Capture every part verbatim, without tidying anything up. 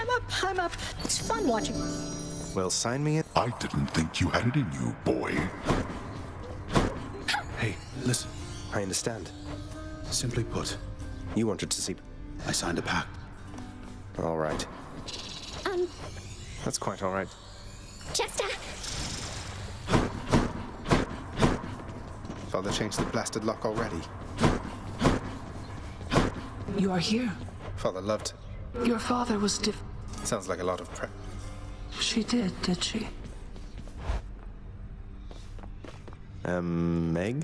I'm up, I'm up. It's fun watching. Well, sign me in. I didn't think you had it in you, boy. Hey, listen. I understand. Simply put, You wanted to see... I signed a pact. All right. Um, That's quite all right. Chester. Father changed the blasted lock already. You are here. Father loved... Your father was diff... Sounds like a lot of prep. She did, did she? Um, Meg?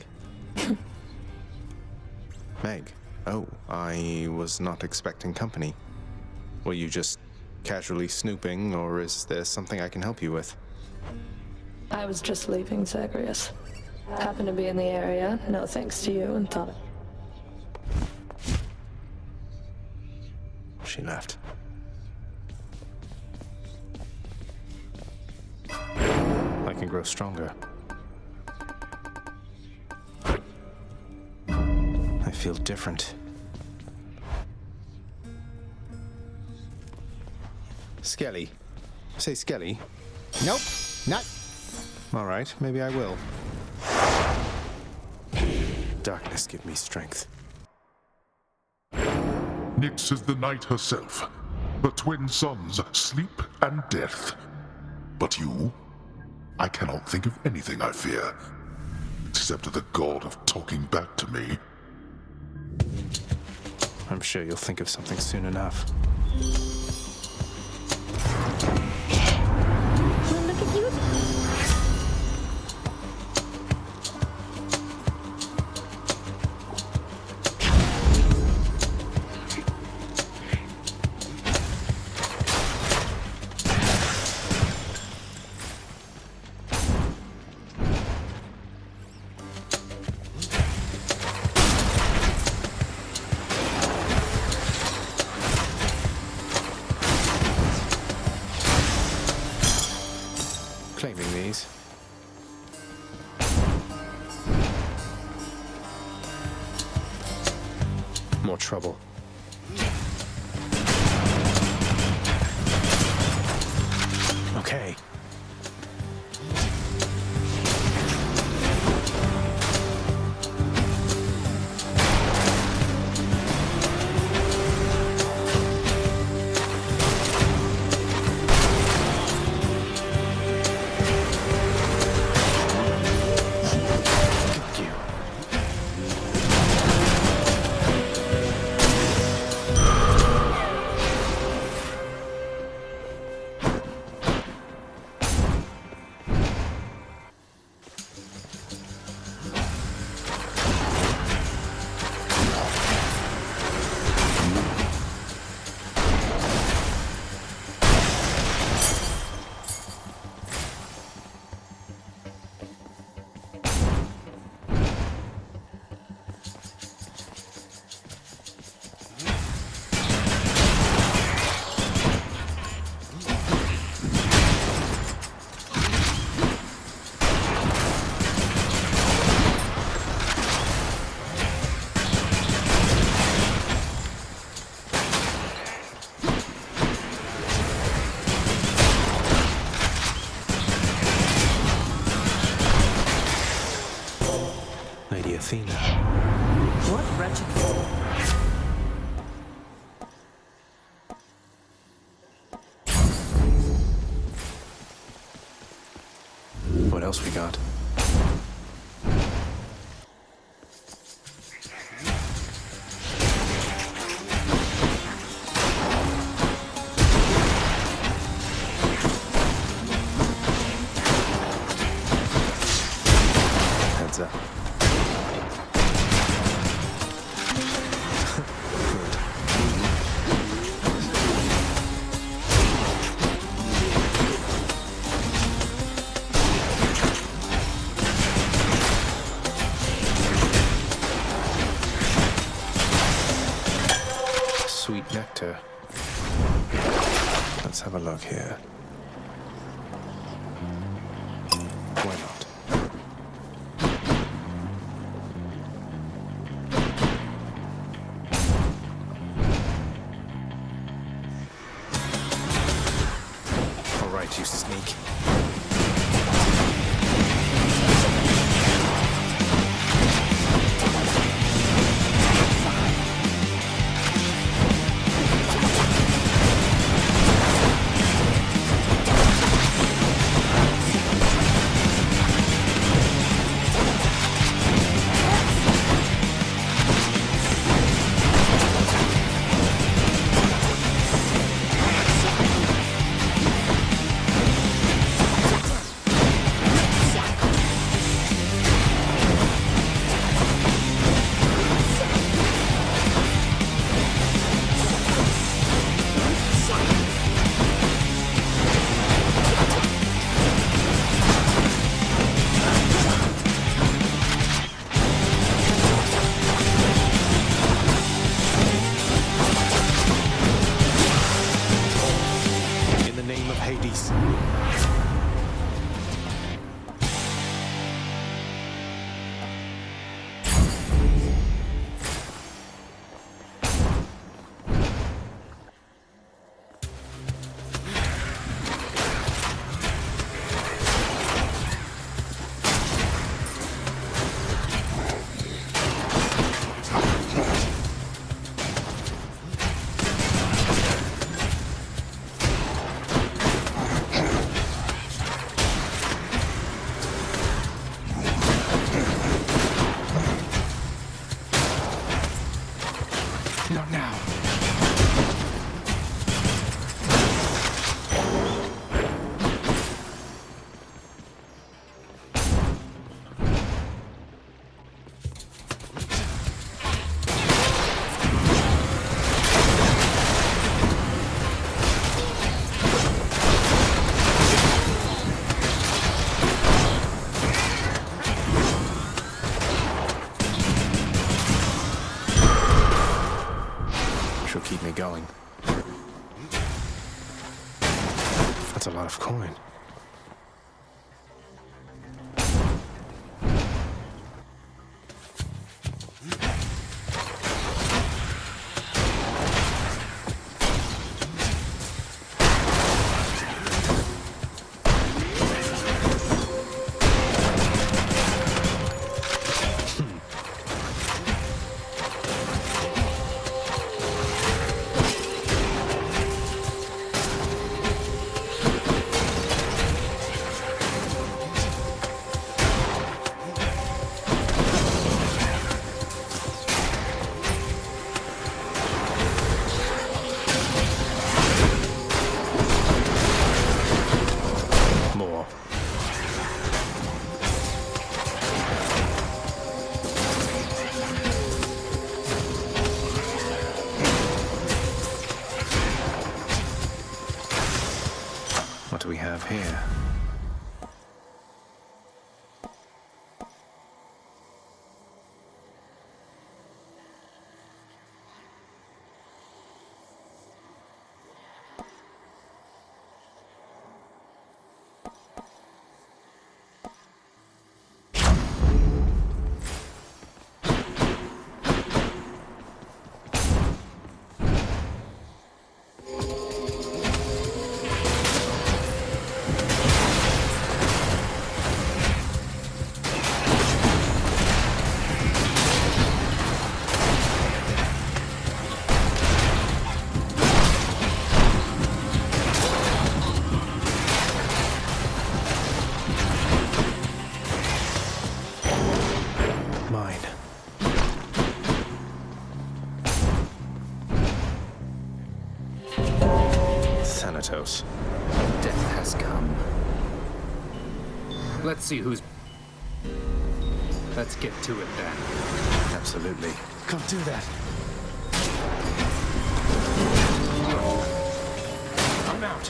Meg. Oh, I was not expecting company. Were you just casually snooping, or is there something I can help you with? I was just leaving Zagreus. Happened to be in the area, no thanks to you, and thought... She left. I can grow stronger. I feel different. Skelly. Say Skelly. Nope, not. All right, maybe I will. Darkness, give me strength. Nyx is the night herself, the twin sons, sleep and death. But you, I cannot think of anything I fear, except the god of talking back to me. I'm sure you'll think of something soon enough. Well, look at you. Claiming these. More trouble. Okay. Athena. What wretched... What else we got? Heads up. Sweet nectar. Let's have a look here. Why not? you sneak. Not now. Keep me going. That's a lot of coin. What do we have here? Death has come. Let's see who's... Let's get to it then. Absolutely. Come do that. I'm out.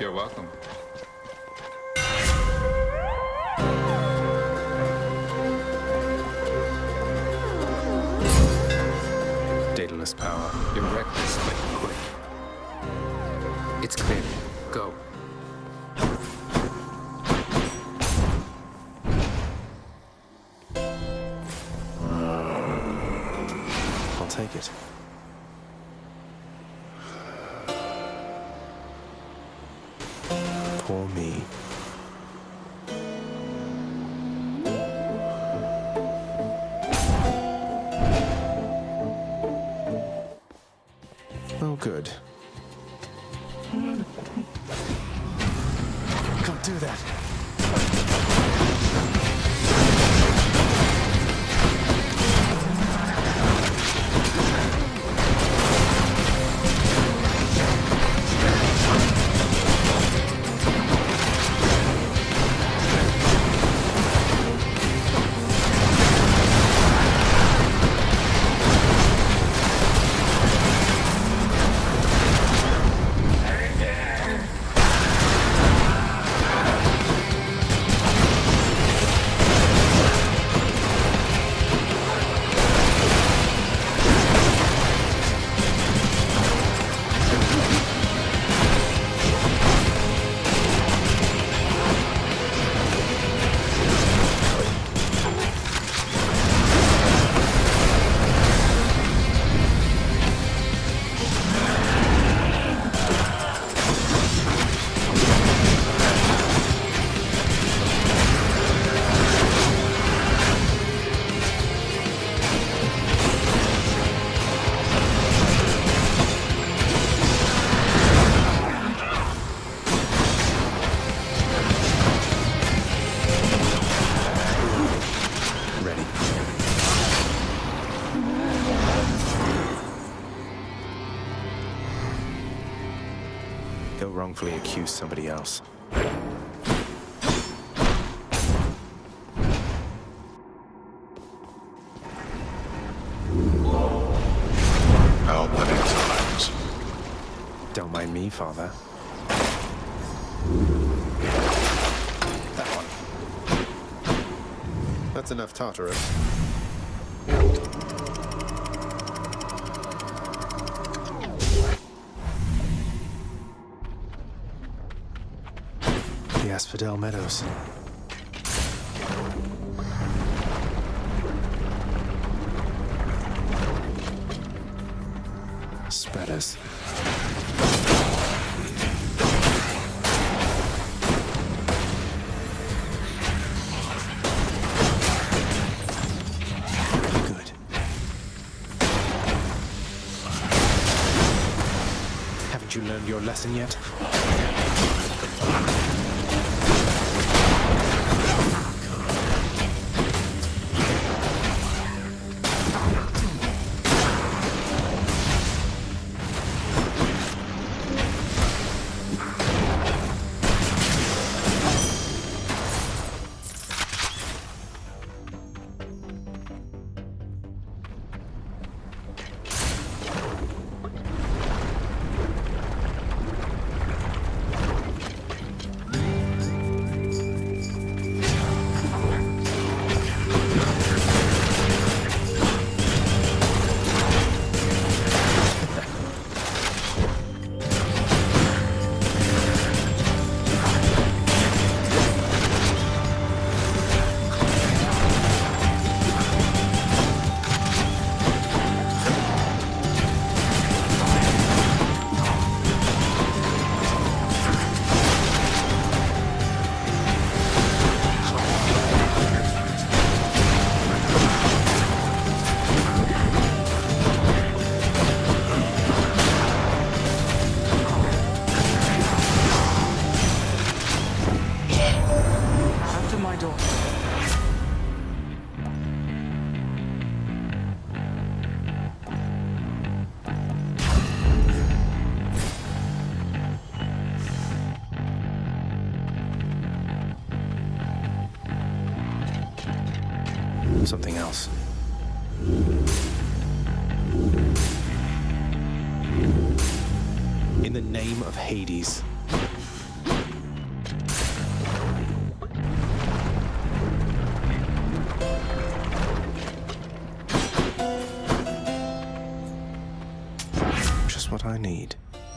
You're welcome. Daedalus power. You're reckless, but quick. It's clear. Go. I'll take it. Poor me. Oh, good. Don't do that. Go wrongfully accuse somebody else. How many times? Don't mind me, Father. That one. That's enough Tartarus. The Asphodel Meadows. Spreaders. Good. Haven't you learned your lesson yet? Something else. In the name of Hades, need.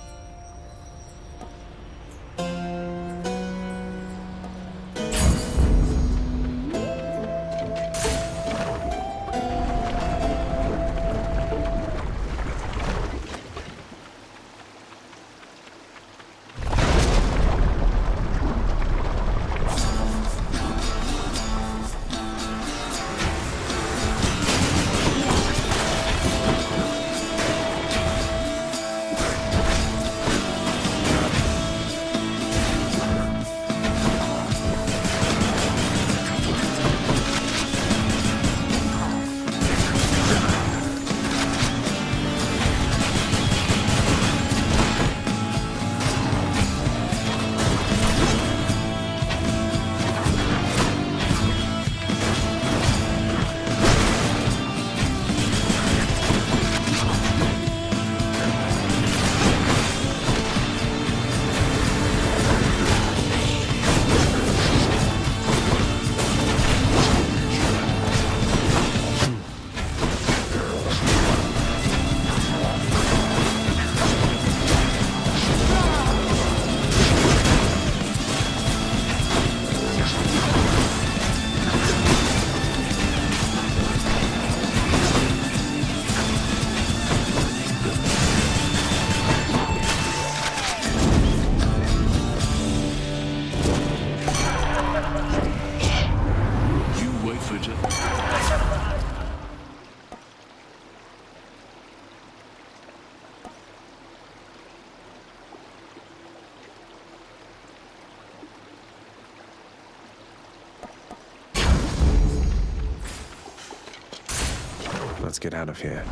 Let's get out of here.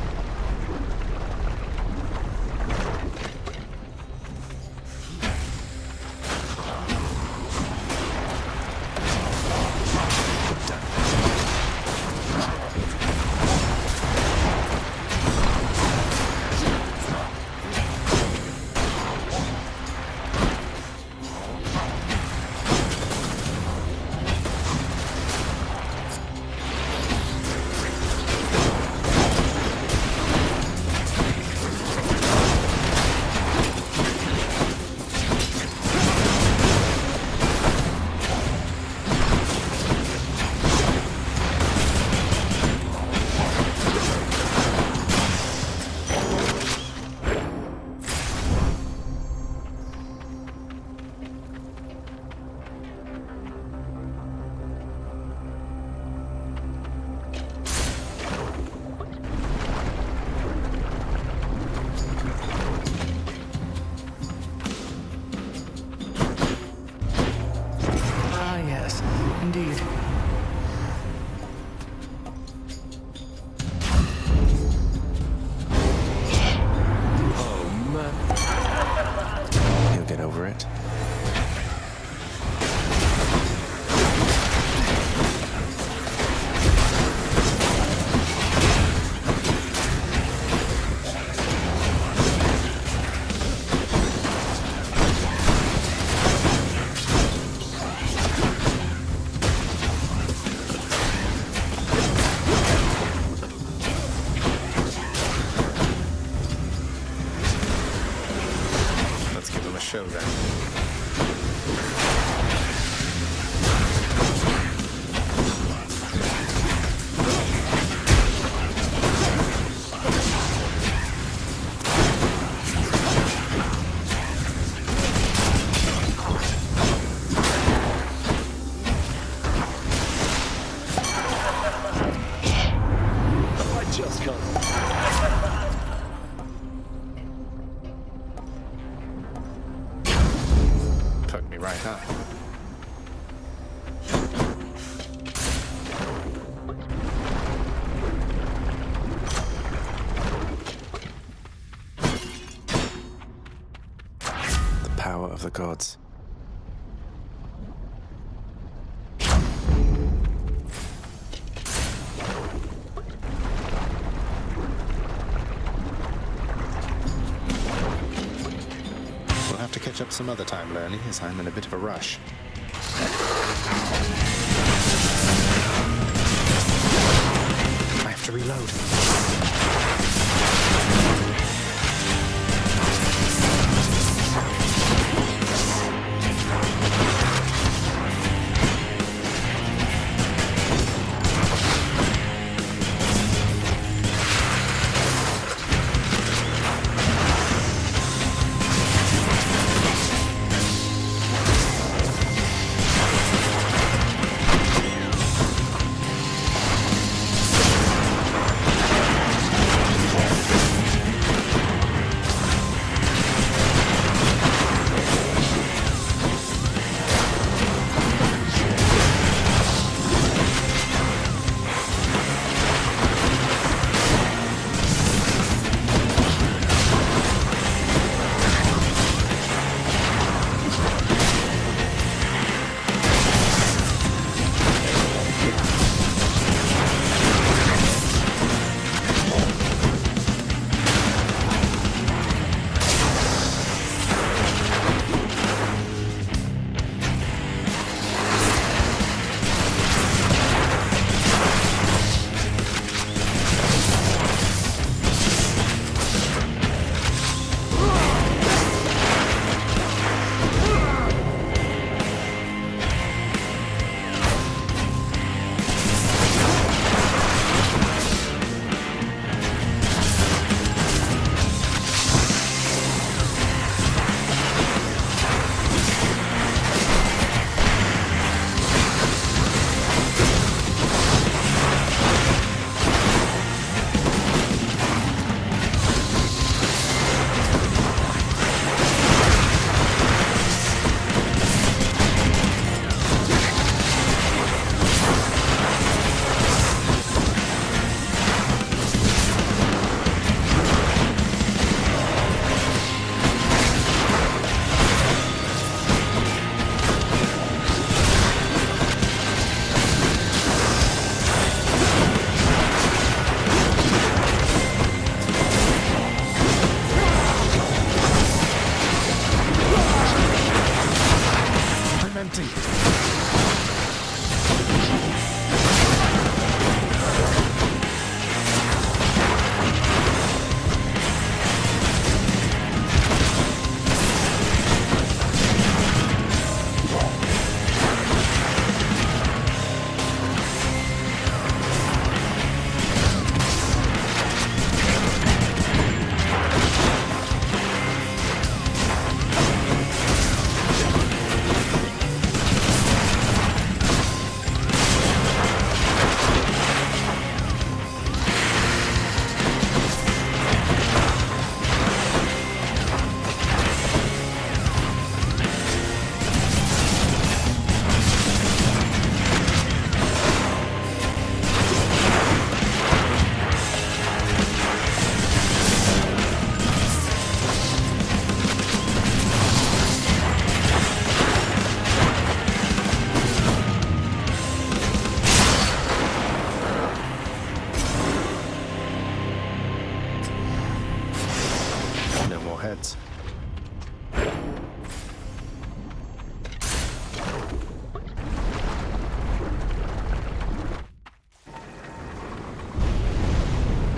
Indeed. Oh, man. He'll get over it. Show then. I just can't. Took me right up. The power of the gods. We'll have to catch up some other time, Learning, as I'm in a bit of a rush. I have to reload.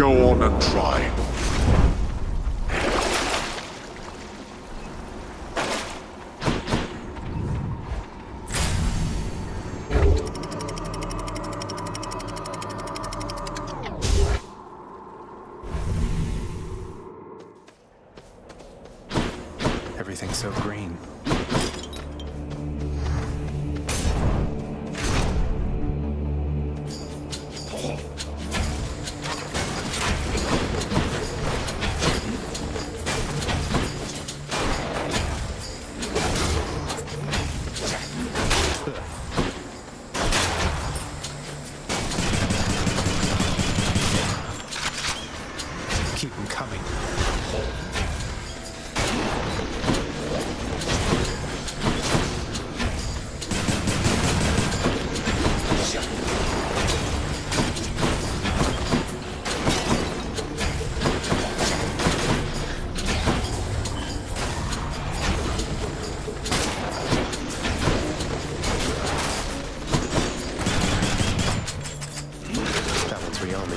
go on and try. Everything's so green. Keep them coming. That one's Reunited.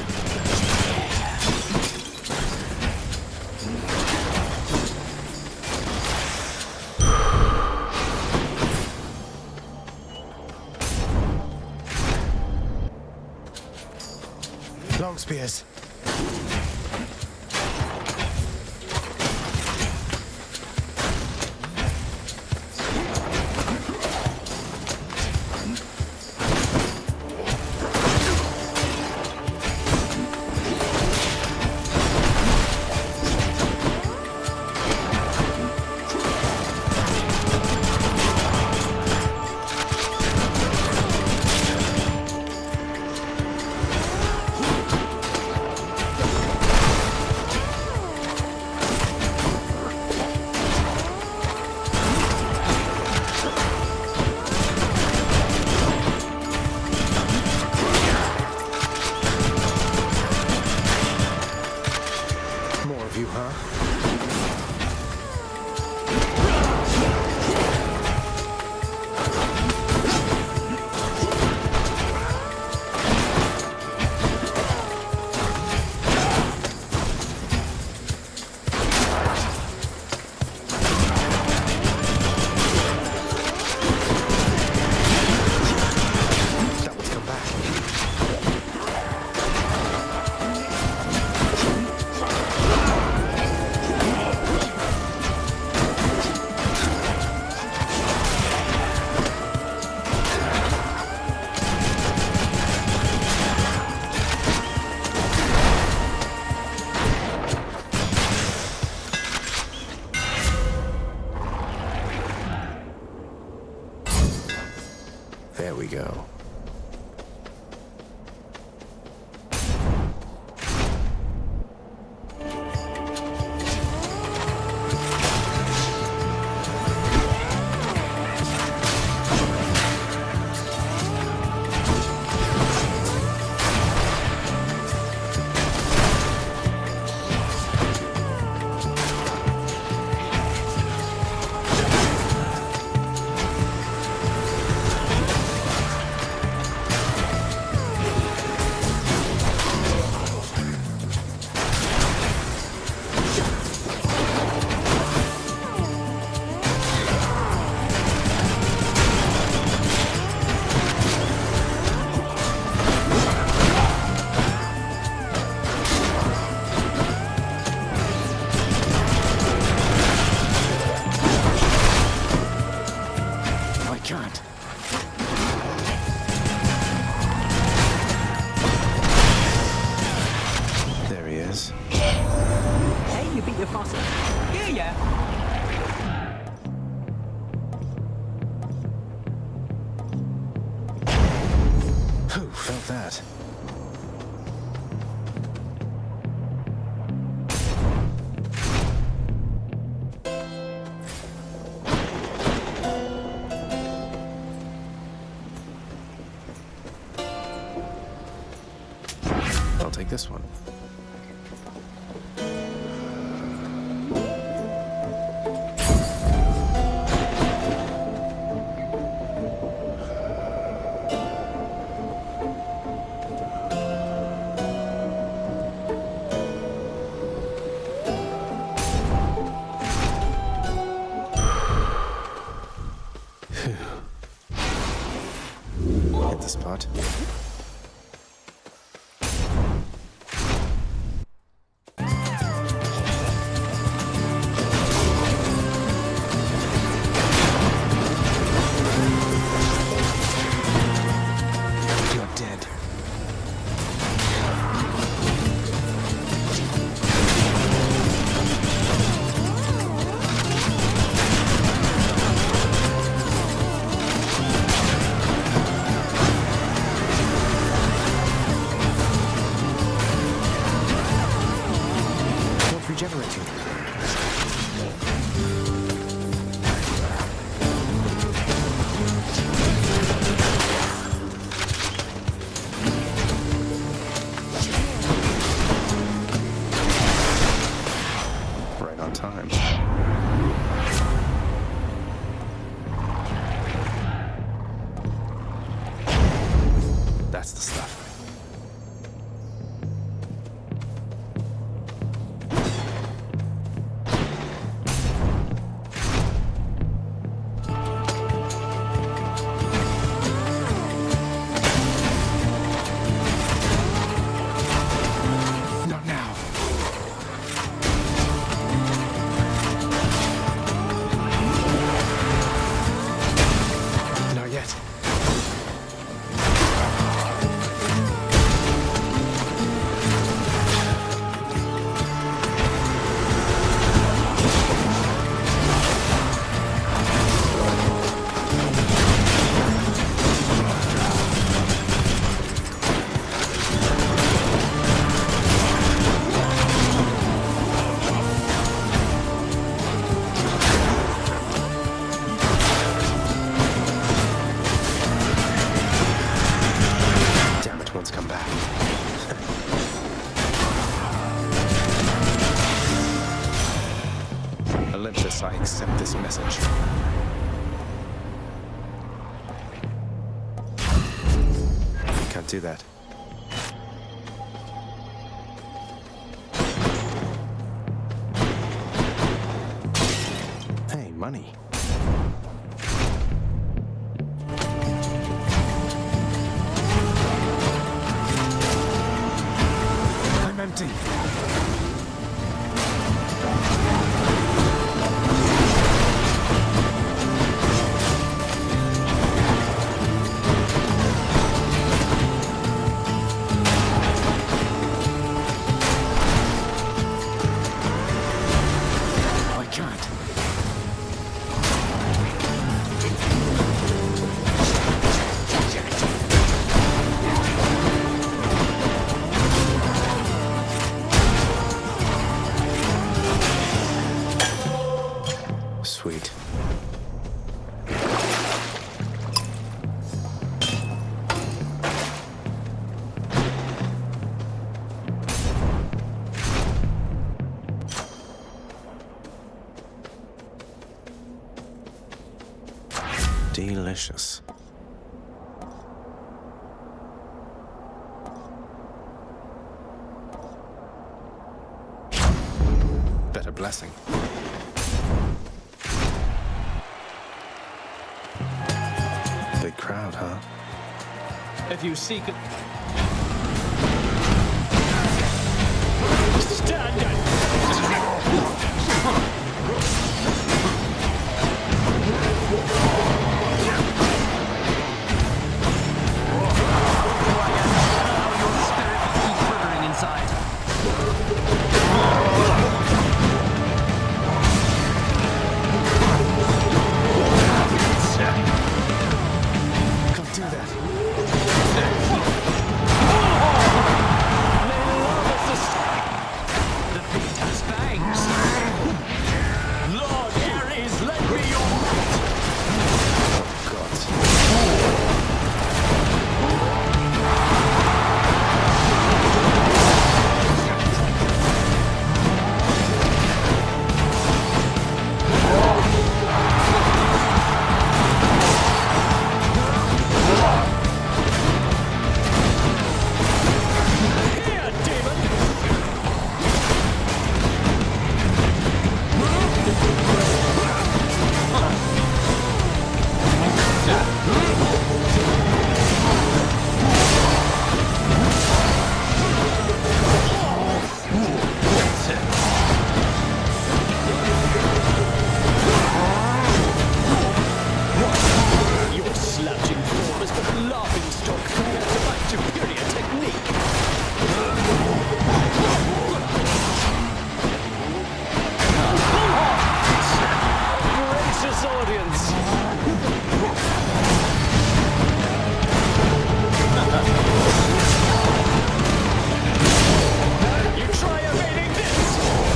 Long spears. More of you, huh? That one's come back. There we go. I can't. There he is. Hey, you beat your fossil. Yeah, yeah. Who felt that? I'll take this one. this part. You're dead. Regenerating. Right on time. That's the stuff. I accept this message. Can't do that. Hey, money. I'm empty. Sweet. Delicious. Better blessing. Big crowd, huh? If you seek it. Stand it! distance. You try evading this!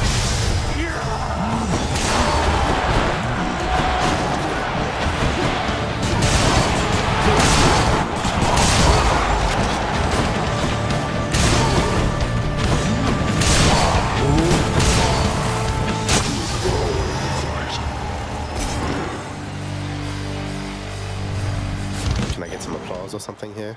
Can I get some applause or something here?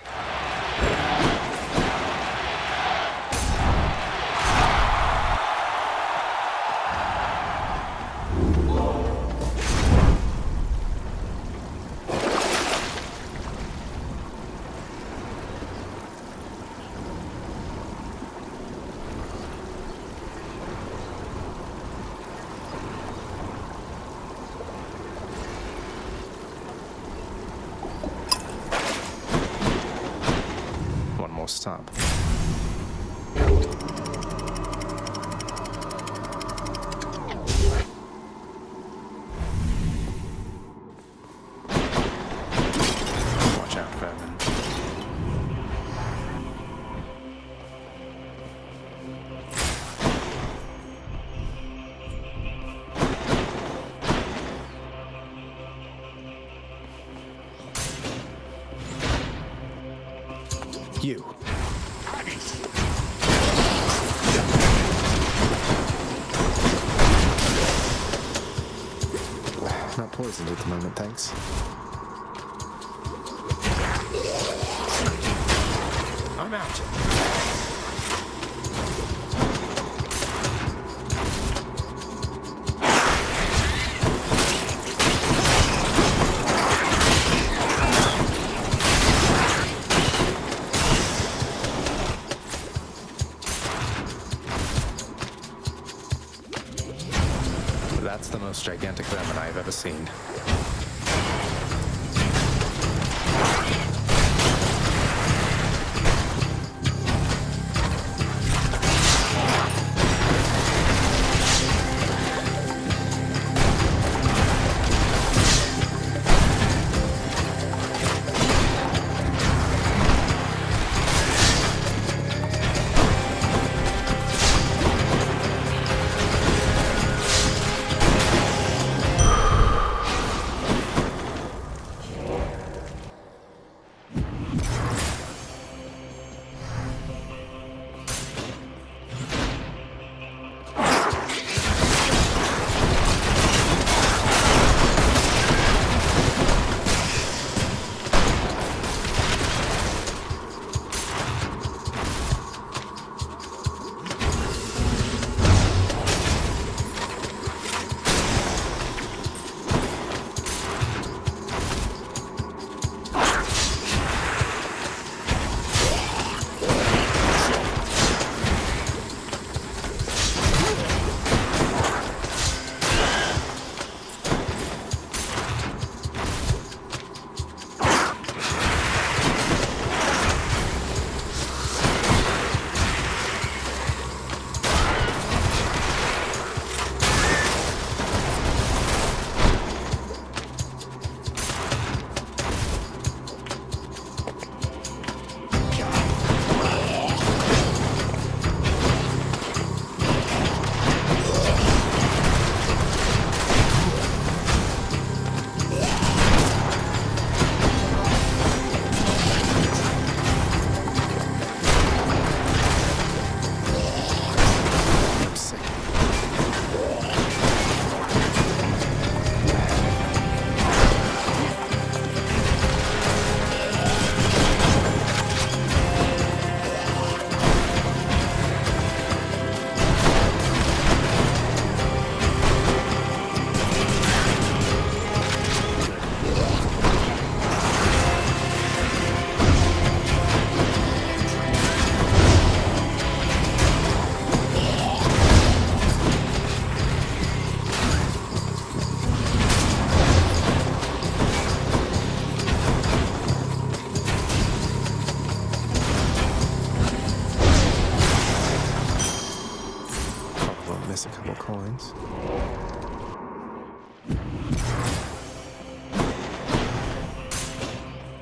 Stop. Watch out, vermin. You. Not poisoned at the moment, thanks. I'm out. That's the most gigantic vermin I've ever seen.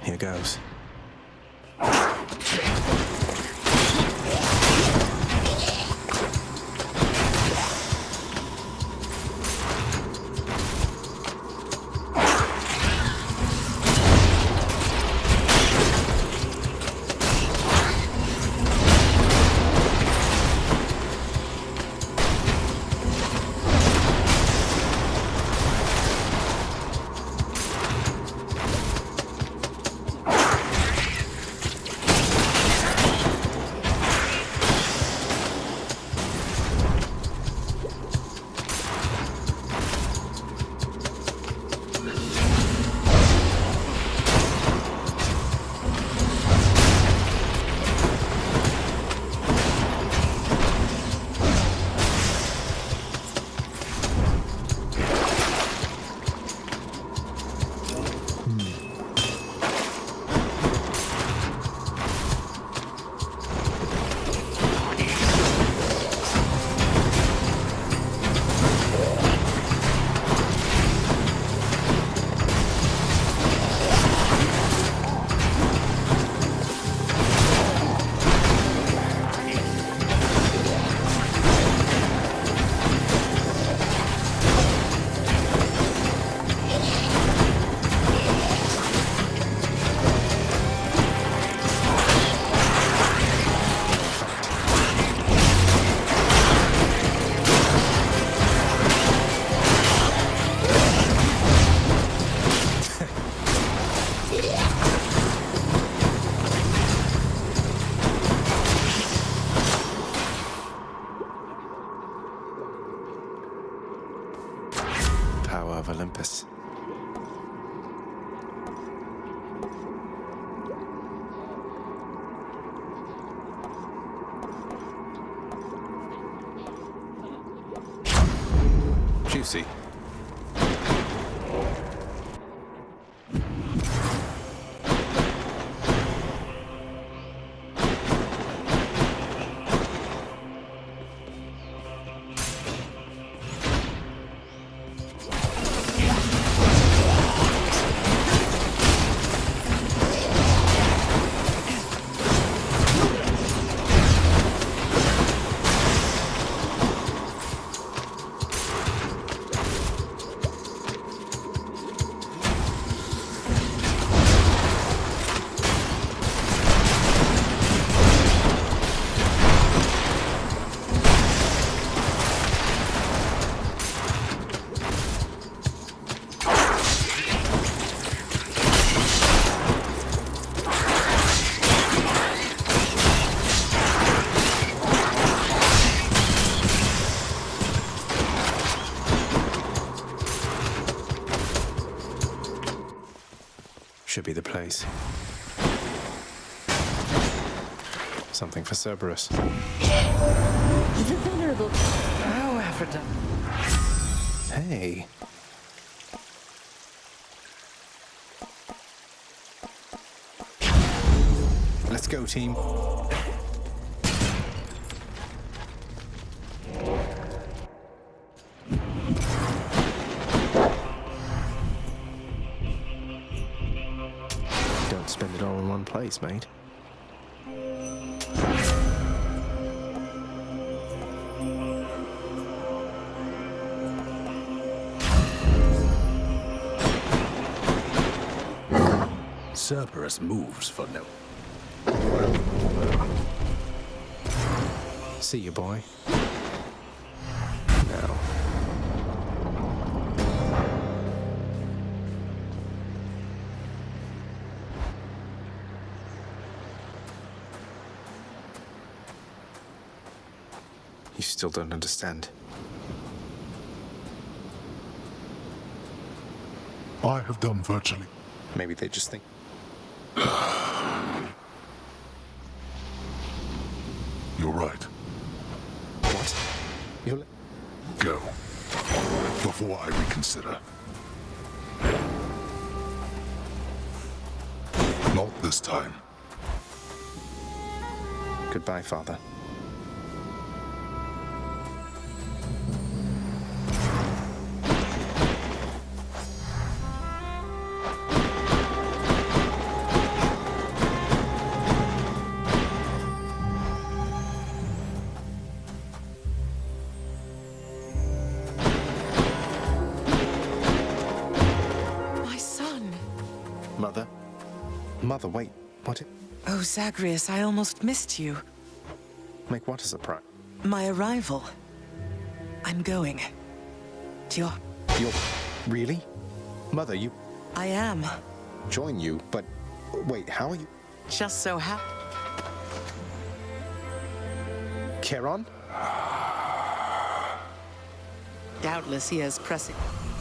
Here goes. Power of Olympus. Juicy. Should be the place. Something for Cerberus. The venerable. Oh, Aphrodite. Hey. Let's go, team. Don't spend it all in one place, mate. Cerberus moves for no. See you, boy. Now. You still don't understand. I have done virtually. Maybe they just think. You're right. What? You'll... Go. Before I reconsider. Not this time. Goodbye, Father. Mother? Mother, wait. What? Oh, Zagreus, I almost missed you. Make what a surprise? My arrival. I'm going. To your... You're... Really? Mother, you... I am. Join you, but... Wait, how are you... Just so happy. Charon? Doubtless he is pressing.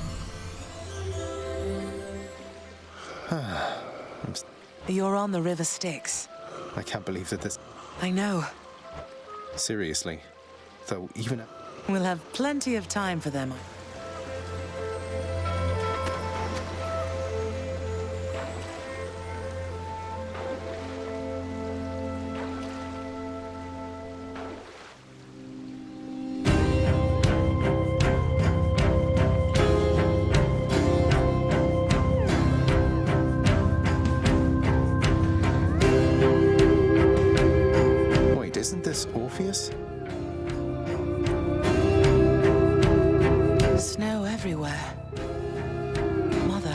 You're on the River Styx. I can't believe that this... I know. Seriously. Though even... We'll have plenty of time for them. Isn't this Orpheus? Snow everywhere. Mother.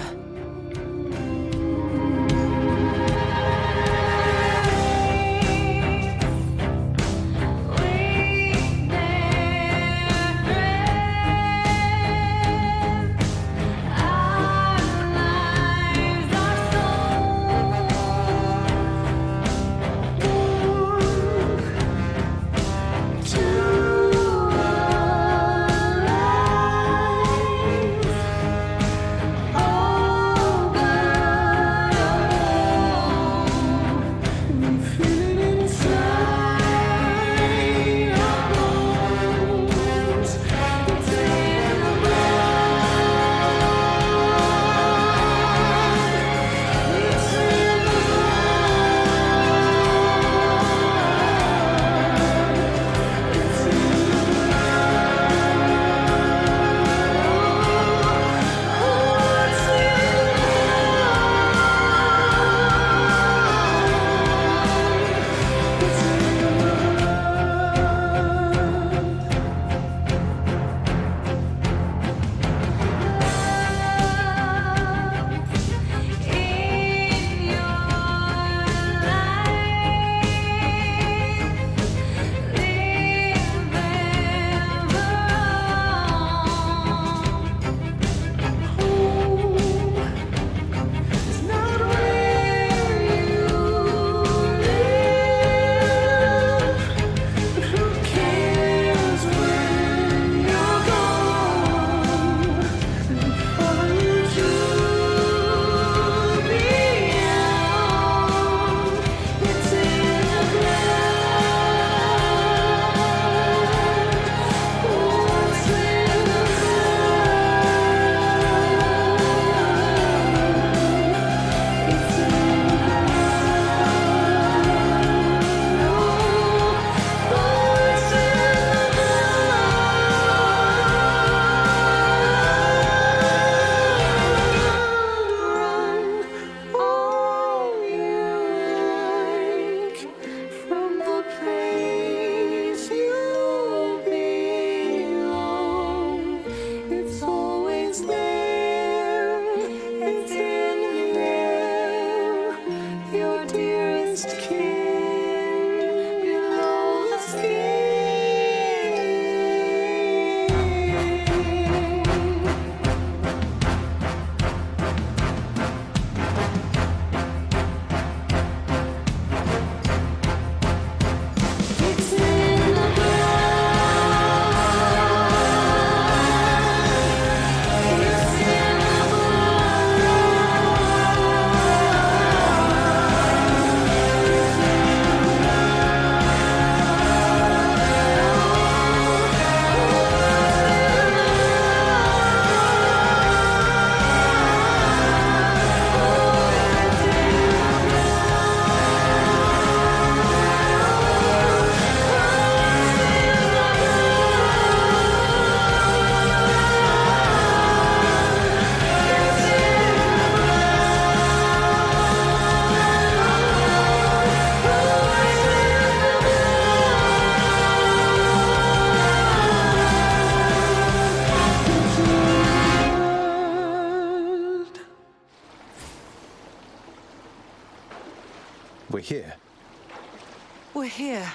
We're here. We're here.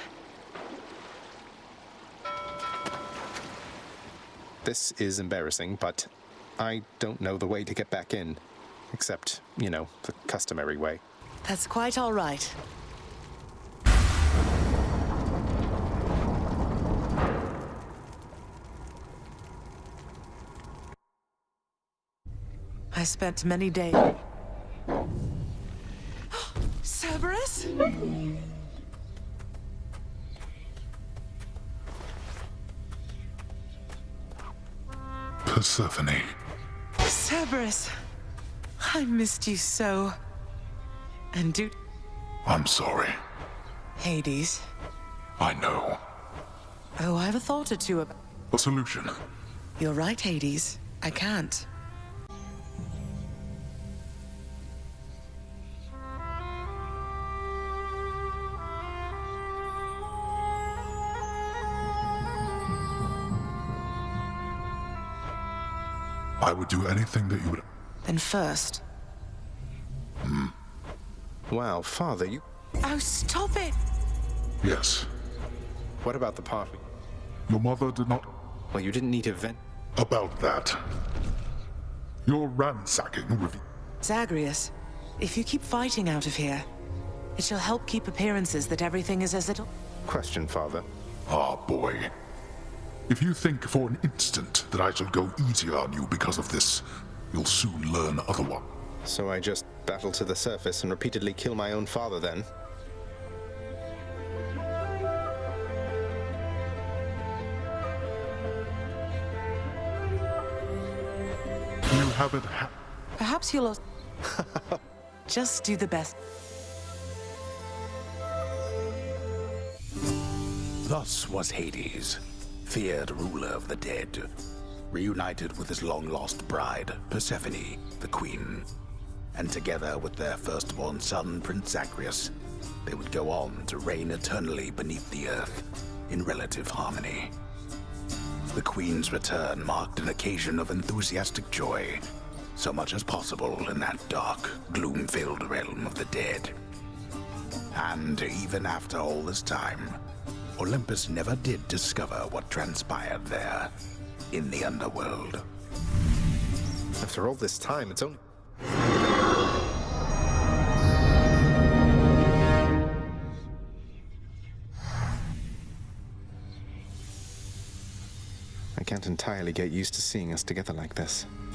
This is embarrassing, but I don't know the way to get back in. Except, you know, the customary way. That's quite all right. I spent many days... Cerberus? Persephone. Cerberus. I missed you so. And dude... I'm sorry. Hades. I know. Oh, I have a thought or two about... A solution. You're right, Hades. I can't. I would do anything that you would... Then first... Hmm. Wow, Father, you... Oh, stop it! Yes. What about the party? Your mother did not... Well, you didn't need to vent... About that. Your ransacking revealed... Zagreus, if you keep fighting out of here, it shall help keep appearances that everything is as it... Question, Father. Ah, boy. If you think for an instant that I shall go easier on you because of this, you'll soon learn otherwise. So I just battle to the surface and repeatedly kill my own father, then? You haven't ha- Perhaps you'll... Just do the best. Thus was Hades, feared ruler of the dead, reunited with his long-lost bride, Persephone, the queen. And together with their firstborn son, Prince Zagreus, they would go on to reign eternally beneath the earth, in relative harmony. The queen's return marked an occasion of enthusiastic joy, so much as possible in that dark, gloom-filled realm of the dead. And even after all this time, Olympus never did discover what transpired there, in the Underworld. After all this time, it's only... I can't entirely get used to seeing us together like this.